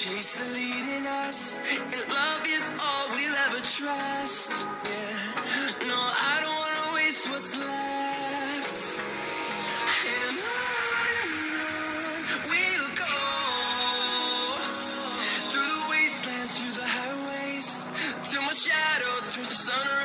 Chasing leading us, and love is all we'll ever trust. Yeah, no, I don't wanna waste what's left. And on we'll go, through the wastelands, through the highways, till my shadow turns to sun.